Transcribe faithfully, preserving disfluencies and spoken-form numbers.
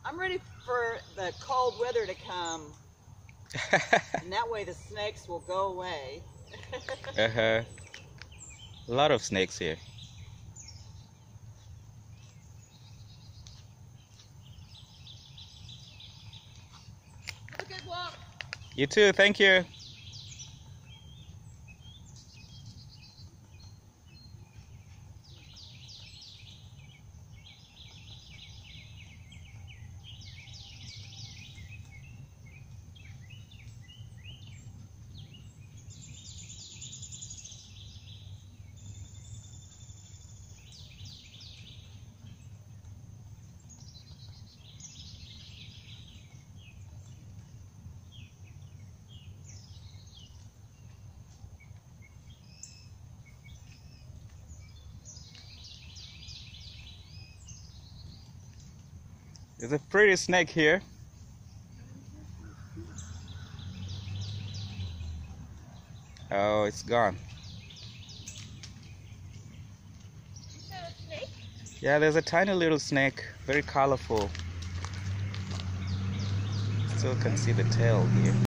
I'm ready for the cold weather to come, and that way the snakes will go away. Uh-huh. A lot of snakes here. Have a good walk. You too, thank you. There's a pretty snake here. Oh, it's gone. Is that a snake? Yeah, there's a tiny little snake, very colorful. Still can see the tail here.